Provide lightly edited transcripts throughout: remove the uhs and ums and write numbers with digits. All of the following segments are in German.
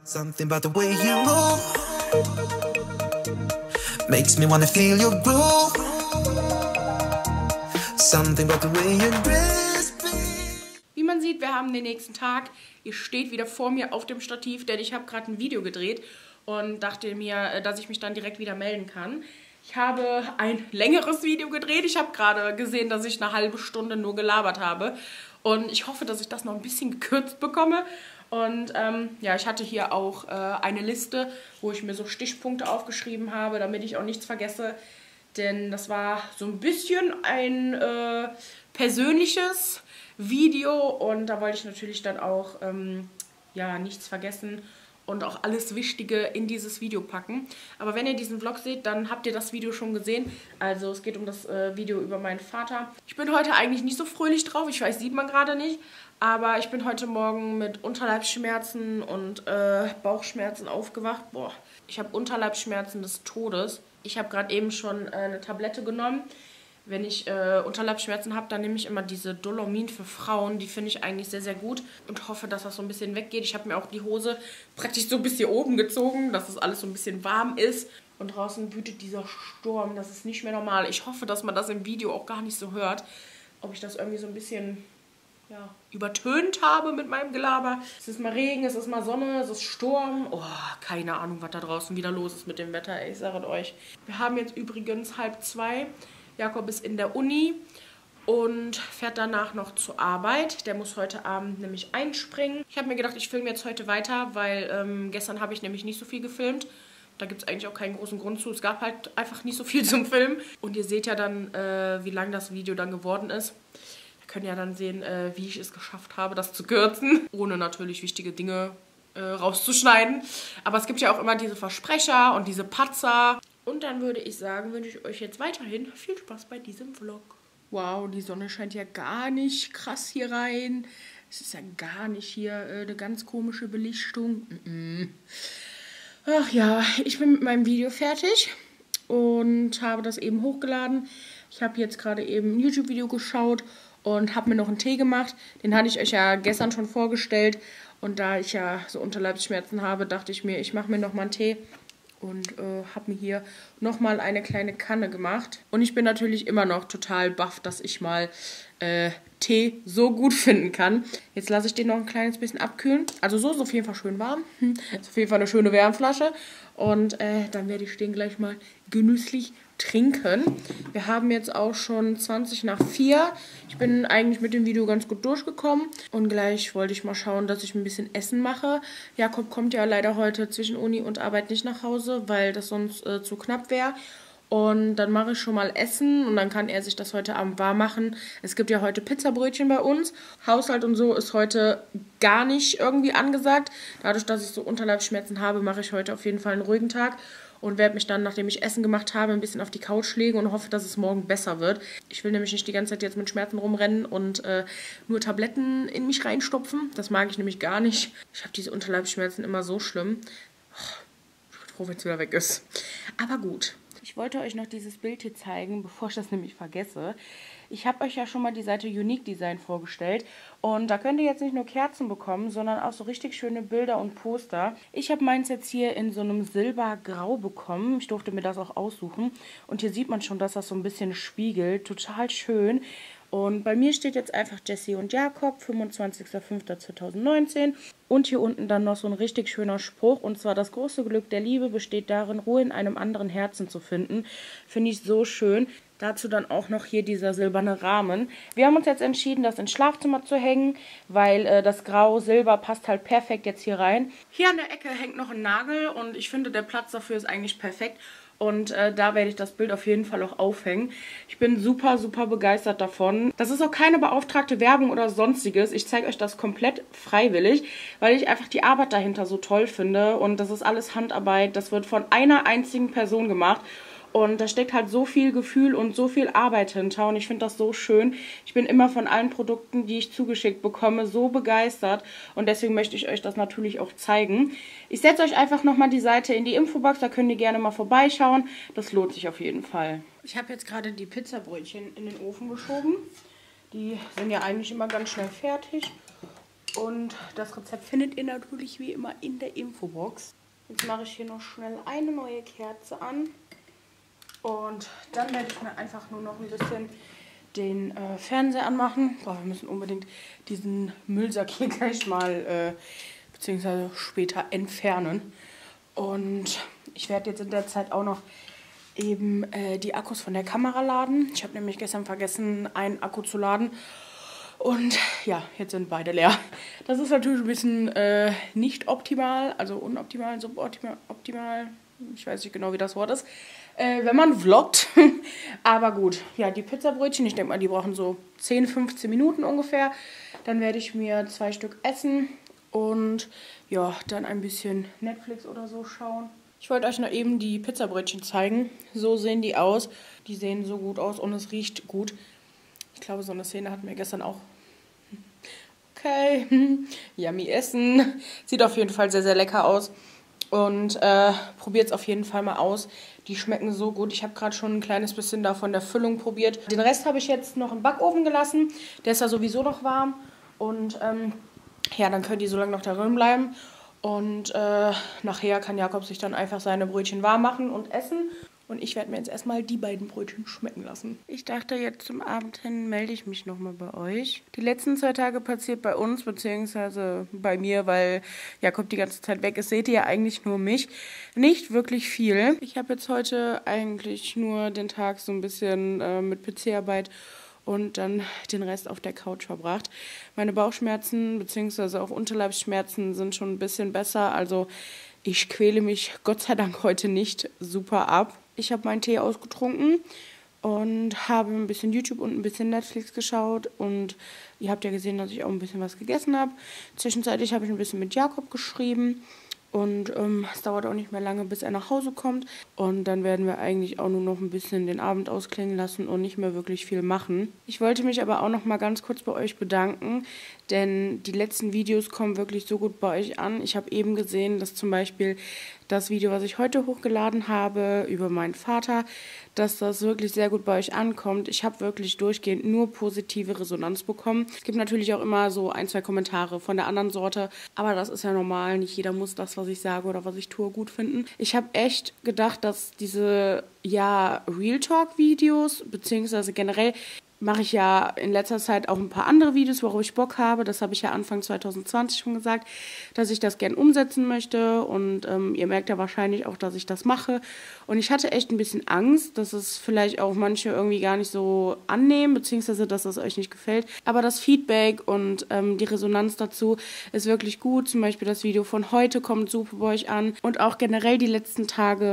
Something about the way you move makes me wanna feel your groove. Something about the way you dress. Wie man sieht, wir haben den nächsten Tag. Ihr steht wieder vor mir auf dem Stativ, denn ich habe gerade ein Video gedreht und dachte mir, dass ich mich dann direkt wieder melden kann. Ich habe ein längeres Video gedreht. Ich habe gerade gesehen, dass ich eine halbe Stunde nur gelabert habe. Und ich hoffe, dass ich das noch ein bisschen gekürzt bekomme. Und ja, ich hatte hier auch eine Liste, wo ich mir so Stichpunkte aufgeschrieben habe, damit ich auch nichts vergesse. Denn das war so ein bisschen ein persönliches Video und da wollte ich natürlich dann auch ja, nichts vergessen und auch alles Wichtige in dieses Video packen. Aber wenn ihr diesen Vlog seht, dann habt ihr das Video schon gesehen. Also es geht um das Video über meinen Vater. Ich bin heute eigentlich nicht so fröhlich drauf, ich weiß, sieht man gerade nicht. Aber ich bin heute Morgen mit Unterleibsschmerzen und Bauchschmerzen aufgewacht. Boah, ich habe Unterleibsschmerzen des Todes. Ich habe gerade eben schon eine Tablette genommen. Wenn ich Unterleibsschmerzen habe, dann nehme ich immer diese Dolomin für Frauen. Die finde ich eigentlich sehr, sehr gut und hoffe, dass das so ein bisschen weggeht. Ich habe mir auch die Hose praktisch so bis hier oben gezogen, dass es alles so ein bisschen warm ist. Und draußen wütet dieser Sturm. Das ist nicht mehr normal. Ich hoffe, dass man das im Video auch gar nicht so hört. Ob ich das irgendwie so ein bisschen ja, übertönt habe mit meinem Gelaber. Es ist mal Regen, es ist mal Sonne, es ist Sturm. Oh, keine Ahnung, was da draußen wieder los ist mit dem Wetter. Ich sage es euch. Wir haben jetzt übrigens 1:30. Jakob ist in der Uni und fährt danach noch zur Arbeit. Der muss heute Abend nämlich einspringen. Ich habe mir gedacht, ich filme jetzt heute weiter, weil gestern habe ich nämlich nicht so viel gefilmt. Da gibt es eigentlich auch keinen großen Grund zu. Es gab halt einfach nicht so viel zum Filmen. Und ihr seht ja dann, wie lang das Video dann geworden ist. Ihr könnt ja dann sehen, wie ich es geschafft habe, das zu kürzen. Ohne natürlich wichtige Dinge rauszuschneiden. Aber es gibt ja auch immer diese Versprecher und diese Patzer. Und dann würde ich sagen, wünsche ich euch jetzt weiterhin viel Spaß bei diesem Vlog. Wow, die Sonne scheint ja gar nicht krass hier rein. Es ist ja gar nicht hier eine ganz komische Belichtung. Ach ja, ich bin mit meinem Video fertig und habe das eben hochgeladen. Ich habe jetzt gerade eben ein YouTube-Video geschaut und habe mir noch einen Tee gemacht. Den hatte ich euch ja gestern schon vorgestellt. Und da ich ja so Unterleibsschmerzen habe, dachte ich mir, ich mache mir noch mal einen Tee. Und habe mir hier nochmal eine kleine Kanne gemacht. Und ich bin natürlich immer noch total baff, dass ich mal Tee so gut finden kann. Jetzt lasse ich den noch ein kleines bisschen abkühlen. Also so ist auf jeden Fall schön warm. Ist auf jeden Fall eine schöne Wärmflasche. Und dann werde ich den gleich mal genüsslich trinken. Wir haben jetzt auch schon 4:20. Ich bin eigentlich mit dem Video ganz gut durchgekommen. Und gleich wollte ich mal schauen, dass ich ein bisschen Essen mache. Jakob kommt ja leider heute zwischen Uni und Arbeit nicht nach Hause, weil das sonst zu knapp wäre. Und dann mache ich schon mal Essen und dann kann er sich das heute Abend warm machen. Es gibt ja heute Pizzabrötchen bei uns. Haushalt und so ist heute gar nicht irgendwie angesagt. Dadurch, dass ich so Unterleibsschmerzen habe, mache ich heute auf jeden Fall einen ruhigen Tag. Und werde mich dann, nachdem ich Essen gemacht habe, ein bisschen auf die Couch legen und hoffe, dass es morgen besser wird. Ich will nämlich nicht die ganze Zeit jetzt mit Schmerzen rumrennen und nur Tabletten in mich reinstopfen. Das mag ich nämlich gar nicht. Ich habe diese Unterleibsschmerzen immer so schlimm. Ich bin froh, wenn es wieder weg ist. Aber gut. Ich wollte euch noch dieses Bild hier zeigen, bevor ich das nämlich vergesse. Ich habe euch ja schon mal die Seite Unique Design vorgestellt und da könnt ihr jetzt nicht nur Kerzen bekommen, sondern auch so richtig schöne Bilder und Poster. Ich habe meins jetzt hier in so einem Silbergrau bekommen. Ich durfte mir das auch aussuchen und hier sieht man schon, dass das so ein bisschen spiegelt. Total schön. Und bei mir steht jetzt einfach Jessie und Jakob, 25.05.2019. Und hier unten dann noch so ein richtig schöner Spruch. Und zwar: Das große Glück der Liebe besteht darin, Ruhe in einem anderen Herzen zu finden. Finde ich so schön. Dazu dann auch noch hier dieser silberne Rahmen. Wir haben uns jetzt entschieden, das ins Schlafzimmer zu hängen, weil das Grau-Silber passt halt perfekt jetzt hier rein. Hier an der Ecke hängt noch ein Nagel und ich finde, der Platz dafür ist eigentlich perfekt. Und da werde ich das Bild auf jeden Fall auch aufhängen. Ich bin super, super begeistert davon. Das ist auch keine beauftragte Werbung oder sonstiges. Ich zeige euch das komplett freiwillig, weil ich einfach die Arbeit dahinter so toll finde. Und das ist alles Handarbeit. Das wird von einer einzigen Person gemacht. Und da steckt halt so viel Gefühl und so viel Arbeit hinter und ich finde das so schön. Ich bin immer von allen Produkten, die ich zugeschickt bekomme, so begeistert und deswegen möchte ich euch das natürlich auch zeigen. Ich setze euch einfach nochmal die Seite in die Infobox, da könnt ihr gerne mal vorbeischauen. Das lohnt sich auf jeden Fall. Ich habe jetzt gerade die Pizzabrötchen in den Ofen geschoben. Die sind ja eigentlich immer ganz schnell fertig. Und das Rezept findet ihr natürlich wie immer in der Infobox. Jetzt mache ich hier noch schnell eine neue Kerze an. Und dann werde ich mir einfach nur noch ein bisschen den Fernseher anmachen. Boah, wir müssen unbedingt diesen Müllsack hier gleich mal beziehungsweise später entfernen. Und ich werde jetzt in der Zeit auch noch eben die Akkus von der Kamera laden. Ich habe nämlich gestern vergessen, einen Akku zu laden. Und ja, jetzt sind beide leer. Das ist natürlich ein bisschen nicht optimal, also unoptimal, suboptimal, ich weiß nicht genau, wie das Wort ist, wenn man vloggt. Aber gut, ja, die Pizzabrötchen, ich denke mal, die brauchen so 10, 15 Minuten ungefähr. Dann werde ich mir 2 Stück essen und ja, dann ein bisschen Netflix oder so schauen. Ich wollte euch noch eben die Pizzabrötchen zeigen. So sehen die aus. Die sehen so gut aus und es riecht gut. Ich glaube, so eine Szene hatten wir gestern auch. Okay, yummy essen. Sieht auf jeden Fall sehr, sehr lecker aus. Und probiert es auf jeden Fall mal aus. Die schmecken so gut. Ich habe gerade schon ein kleines bisschen da von der Füllung probiert. Den Rest habe ich jetzt noch im Backofen gelassen. Der ist ja sowieso noch warm. Und ja, dann können die so lange noch darin bleiben. Und nachher kann Jakob sich dann einfach seine Brötchen warm machen und essen. Und ich werde mir jetzt erstmal die beiden Brötchen schmecken lassen. Ich dachte, jetzt zum Abend hin melde ich mich nochmal bei euch. Die letzten 2 Tage passiert bei uns, beziehungsweise bei mir, weil Jakob die ganze Zeit weg ist, seht ihr ja eigentlich nur mich. Nicht wirklich viel. Ich habe jetzt heute eigentlich nur den Tag so ein bisschen mit PC-Arbeit und dann den Rest auf der Couch verbracht. Meine Bauchschmerzen beziehungsweise auch Unterleibsschmerzen sind schon ein bisschen besser. Also ich quäle mich Gott sei Dank heute nicht super ab. Ich habe meinen Tee ausgetrunken und habe ein bisschen YouTube und ein bisschen Netflix geschaut. Und ihr habt ja gesehen, dass ich auch ein bisschen was gegessen habe. Zwischenzeitlich habe ich ein bisschen mit Jakob geschrieben. Und es dauert auch nicht mehr lange, bis er nach Hause kommt. Und dann werden wir eigentlich auch nur noch ein bisschen den Abend ausklingen lassen und nicht mehr wirklich viel machen. Ich wollte mich aber auch noch mal ganz kurz bei euch bedanken, denn die letzten Videos kommen wirklich so gut bei euch an. Ich habe eben gesehen, dass zum Beispiel das Video, was ich heute hochgeladen habe, über meinen Vater, dass das wirklich sehr gut bei euch ankommt. Ich habe wirklich durchgehend nur positive Resonanz bekommen. Es gibt natürlich auch immer so 1, 2 Kommentare von der anderen Sorte, aber das ist ja normal. Nicht jeder muss das, was ich sage oder was ich tue, gut finden. Ich habe echt gedacht, dass diese, ja, Real Talk-Videos, beziehungsweise generell mache ich ja in letzter Zeit auch ein paar andere Videos, worauf ich Bock habe. Das habe ich ja Anfang 2020 schon gesagt, dass ich das gern umsetzen möchte. Und ihr merkt ja wahrscheinlich auch, dass ich das mache. Und ich hatte echt ein bisschen Angst, dass es vielleicht auch manche irgendwie gar nicht so annehmen, beziehungsweise dass es euch nicht gefällt. Aber das Feedback und die Resonanz dazu ist wirklich gut. Zum Beispiel das Video von heute kommt super bei euch an. Und auch generell die letzten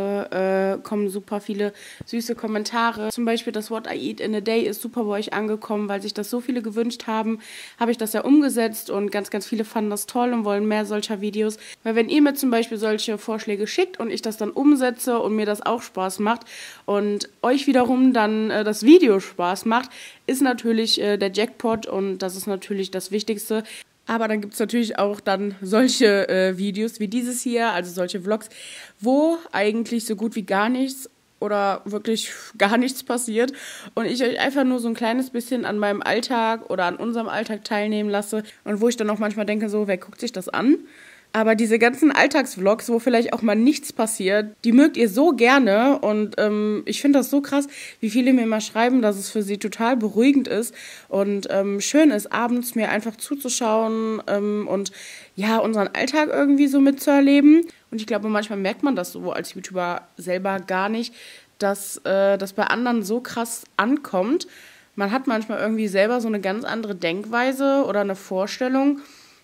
Tage kommen super viele süße Kommentare. Zum Beispiel das What I Eat in a Day ist super bei euch angekommen, weil sich das so viele gewünscht haben, habe ich das ja umgesetzt und ganz, ganz viele fanden das toll und wollen mehr solcher Videos. Weil wenn ihr mir zum Beispiel solche Vorschläge schickt und ich das dann umsetze und mir das auch Spaß macht und euch wiederum dann das Video Spaß macht, ist natürlich der Jackpot und das ist natürlich das Wichtigste. Aber dann gibt es natürlich auch dann solche Videos wie dieses hier, also solche Vlogs, wo eigentlich so gut wie gar nichts oder wirklich gar nichts passiert und ich euch einfach nur so ein kleines bisschen an meinem Alltag oder an unserem Alltag teilnehmen lasse und wo ich dann auch manchmal denke, so, wer guckt sich das an? Aber diese ganzen Alltagsvlogs, wo vielleicht auch mal nichts passiert, die mögt ihr so gerne und ich finde das so krass, wie viele mir mal schreiben, dass es für sie total beruhigend ist und schön ist, abends mir einfach zuzuschauen und ja, unseren Alltag irgendwie so mitzuerleben. Und ich glaube, manchmal merkt man das so als YouTuber selber gar nicht, dass das bei anderen so krass ankommt. Man hat manchmal irgendwie selber so eine ganz andere Denkweise oder eine Vorstellung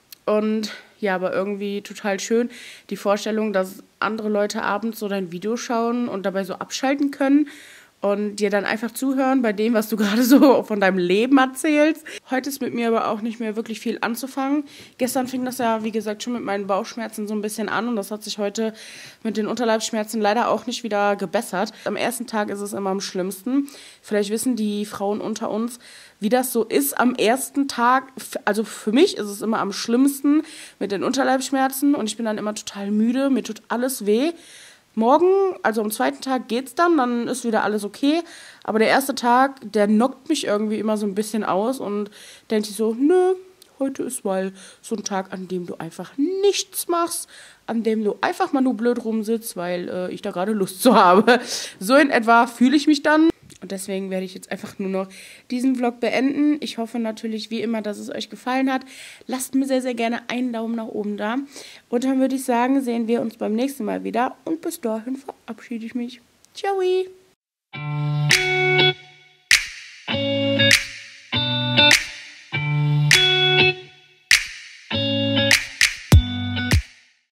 und ja, aber irgendwie total schön, die Vorstellung, dass andere Leute abends so dein Video schauen und dabei so abschalten können und dir dann einfach zuhören bei dem, was du gerade so von deinem Leben erzählst. Heute ist mit mir aber auch nicht mehr wirklich viel anzufangen. Gestern fing das ja, wie gesagt, schon mit meinen Bauchschmerzen so ein bisschen an und das hat sich heute mit den Unterleibsschmerzen leider auch nicht wieder gebessert. Am ersten Tag ist es immer am schlimmsten. Vielleicht wissen die Frauen unter uns, wie das so ist am ersten Tag. Also für mich ist es immer am schlimmsten mit den Unterleibsschmerzen und ich bin dann immer total müde, mir tut alles weh. Morgen, also am 2. Tag geht's dann ist wieder alles okay. Aber der erste Tag, der knockt mich irgendwie immer so ein bisschen aus und denkt sich so, nö, heute ist, weil so ein Tag, an dem du einfach nichts machst, an dem du einfach mal nur blöd rumsitzt, weil ich da gerade Lust zu habe. So in etwa fühle ich mich dann. Und deswegen werde ich jetzt einfach nur noch diesen Vlog beenden. Ich hoffe natürlich wie immer, dass es euch gefallen hat. Lasst mir sehr, sehr gerne einen Daumen nach oben da. Und dann würde ich sagen, sehen wir uns beim nächsten Mal wieder. Und bis dahin verabschiede ich mich. Ciao!